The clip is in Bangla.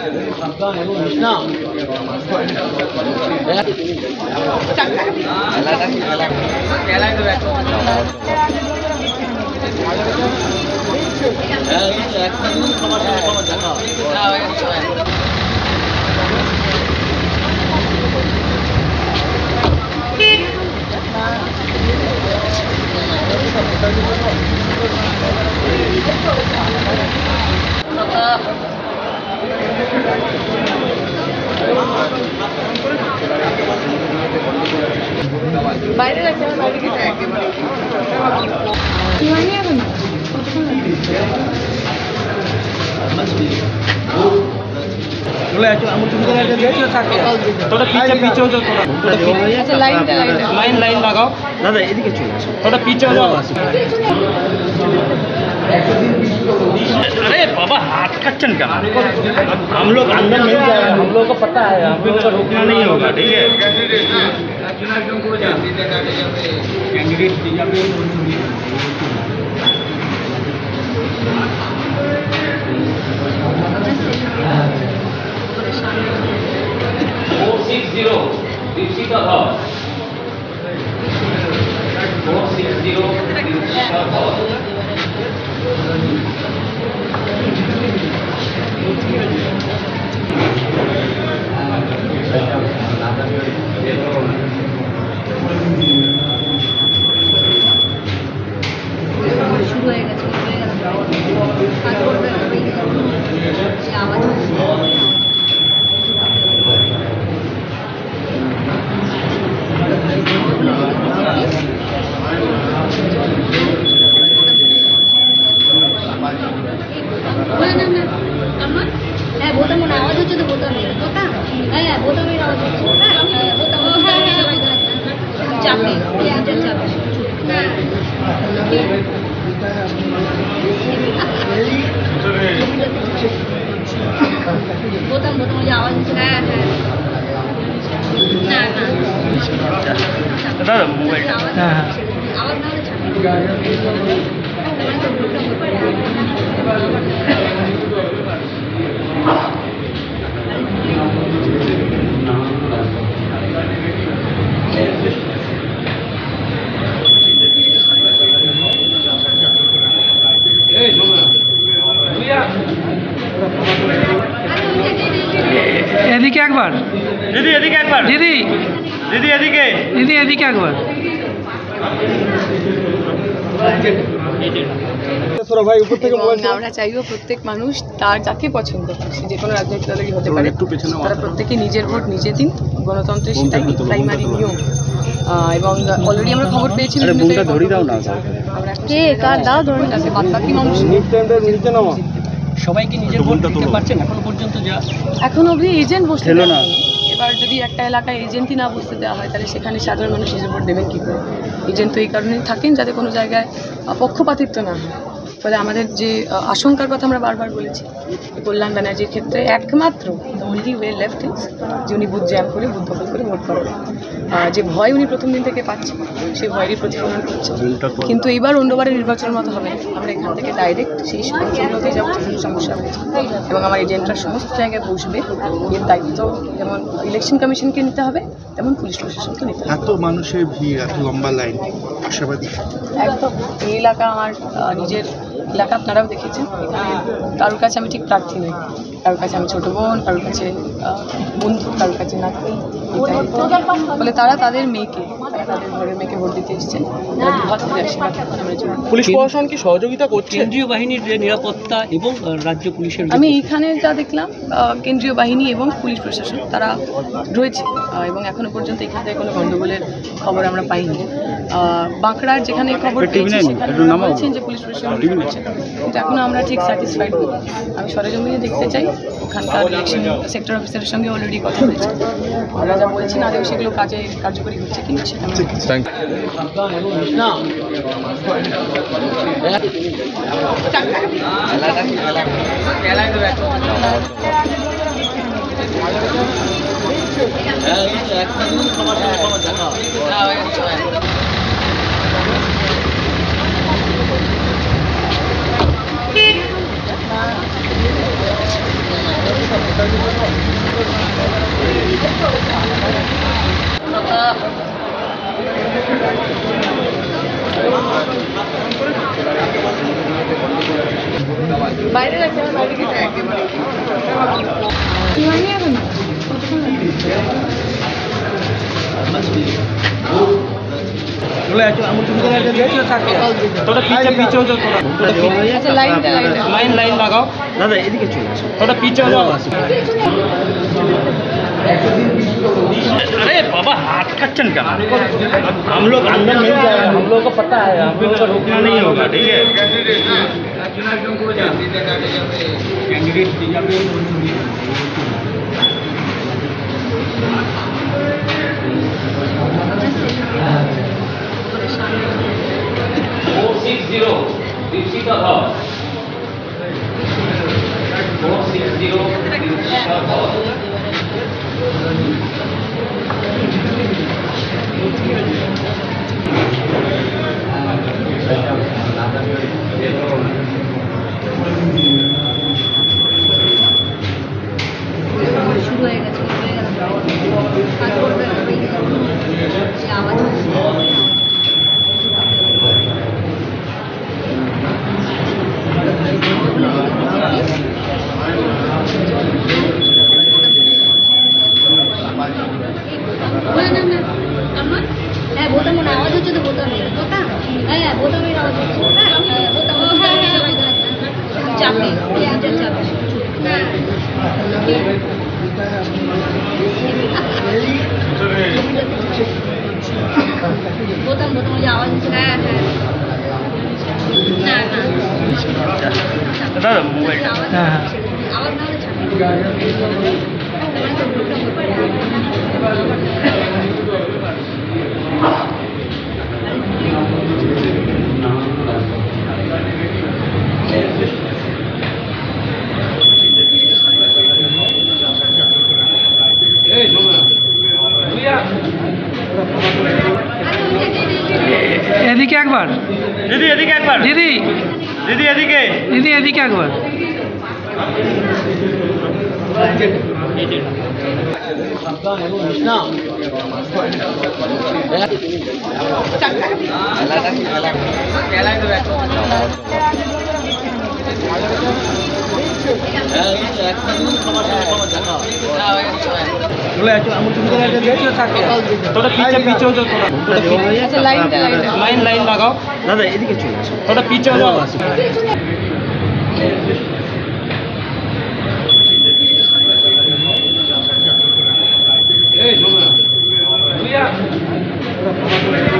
বাইরে রাখছে না, বাইরে গিয়ে একেবারে চলে আসো আমি তুমি করে দেখো থাকে তোরা পিছে হও তোরা আচ্ছা লাইন লাগাও দাদা এদিকে চলে আসো তোরা পিছে হও अरे बाबा हाथ कच्चन का हम लोग अंदर नहीं जाए हम लोग को पता है हम लोग को रोकना नहीं होगा ठीक है कैंडिडेट শুরু হয়ে গেছে হ্যাঁ বোতামের আওয়াজ হচ্ছে তো বোতামের হ্যাঁ বোতামের আওয়াজ হচ্ছে চাপে চাপে বোতাম যে আওয়াজ হচ্ছে হ্যাঁ দাদা মোবাইল হ্যাঁ আওয়াজ না হলে চাপে এদিকে একবার দিদি এদিকে একবার দিদি দিদি এদিকে দিদি এদিকে একবার আমরা চাইবো প্রত্যেক মানুষ তার যাকে পছন্দ যে কোনো রাজনৈতিক দলেরই হতে পারে তারা প্রত্যেকে নিজের ভোট নিজে দিন গণতন্ত্রের সেটাই প্রাইমারি নিয়ম এবং অলরেডি আমরা খবর পেয়েছি কে কার দাও ধরুন আছে বাদ বাকি মানুষ সবাইকে নিজের ভোট দিতে পারছেন এখনো পর্যন্ত যা এখন অবধি এজেন্ট বসতে না এবার যদি একটা এলাকায় এজেন্টই না বসতে দেওয়া হয় তাহলে সেখানে সাধারণ মানুষ নিজের ভোট দেবেন কী করে এজেন্ট তো এই কারণেই থাকেন যাতে কোনো জায়গায় পক্ষপাতিত্ব না হয় ফলে আমাদের যে আশঙ্কার কথা আমরা বারবার বলেছি কল্যাণ ব্যানার্জির ক্ষেত্রে একমাত্র অনলি ওয়ে লেফট ইজ যে উনি বুথ জ্যাম করে বুথ দখল করে ভোট করেন যে ভয় উনি প্রথম দিন থেকে পাচ্ছেন সেই ভয়েরই প্রতিফলন করছে কিন্তু এইবার অন্যবারের নির্বাচনের মতো হবে না আমরা এখান থেকে ডাইরেক্ট সেই অঞ্চলগুলোতে যাবো যেখানে সমস্যা হয়েছে এবং আমার এজেন্টরা সমস্ত জায়গায় বসবে এর দায়িত্ব যেমন ইলেকশন কমিশনকে নিতে হবে তেমন পুলিশ প্রশাসনকে নিতে হবে এত মানুষের ভিড় এত লম্বা লাইন আশাবাদী একদম এই এলাকা আমার নিজের এলাকা আপনারাও দেখেছেন এখানে কারোর কাছে আমি ঠিক প্রার্থী নই কারোর কাছে আমি ছোটো বোন কারোর কাছে বন্ধু কারোর কাছে নাতনি ফলে তারা তাদের মেয়েকে তাদের ঘরের মেয়েকে ভোট দিতে এসেছেন পুলিশ প্রশাসন কি সহযোগিতা করছে কেন্দ্রীয় বাহিনীর নিরাপত্তা এবং রাজ্য পুলিশের আমি এইখানে যা দেখলাম কেন্দ্রীয় বাহিনী এবং পুলিশ প্রশাসন তারা রয়েছে এবং এখনো পর্যন্ত এখান থেকে কোনো গণ্ডগোলের খবর আমরা পাইনি বাঁকড়ার যেখানে খবর পেয়েছি সেখানে বলছেন যে পুলিশ প্রশাসন করছে কিন্তু এখনও আমরা ঠিক স্যাটিসফাইড হই আমি সরেজমিনে দেখতে চাই ওখানকার ইলেকশন সেক্টর অফিসারের সঙ্গে অলরেডি কথা হয়েছে আমরা যা বলছি না সেগুলো কাজে কার্যকরী হচ্ছে কিন্তু সেটা বাইরে রাখছে, আমার বাইরে গেছে একেবারে হয়নি এখন। চলে আসো আমার তুমি তোরা পিছে পিছে হয়ে যাও আচ্ছা লাইনটা লাইন লাগাও দাদা এদিকে চলে আসো তোরা পিছে হয়ে যাও अरे बाबा हाथ खच्चन का हम लोग अंदर मिल जाएगा हम लोग को पता है हम लोग को रोकना नहीं होगा ठीक है শুরু হয়ে গেছে আওয়াজ হ্যাঁ বোতামের আওয়াজ হচ্ছে তো বোতামের হ্যাঁ বোতামের আওয়াজ হচ্ছে বোতাম চাপে চাপে বোতাম বোতাম যে আওয়াজ হচ্ছে হ্যাঁ হ্যাঁ না না दादा मोबाइल আওয়াজ না হলে চাপে এদিকে একবার दीदी एदिके एक बार দিদি दीदी एदिके দিদি এদিকে একবার চলে আসো আমার তুমি তোরা পিছে পিছে হয়ে যাও আচ্ছা লাইনটা লাইন লাগাও দাদা এদিকে চলে আসো তোরা পিছে হয়ে যাও